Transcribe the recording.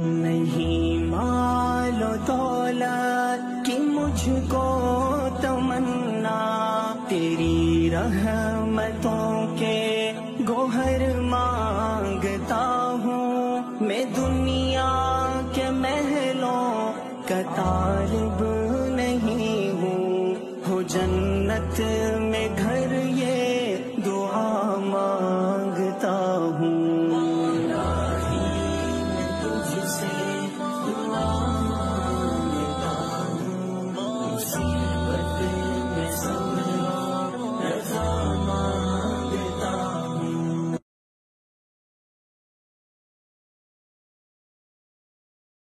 नहीं मालो दौलत की मुझको तमन्ना, तेरी रहमतों के गोहर मांगता हूँ मैं।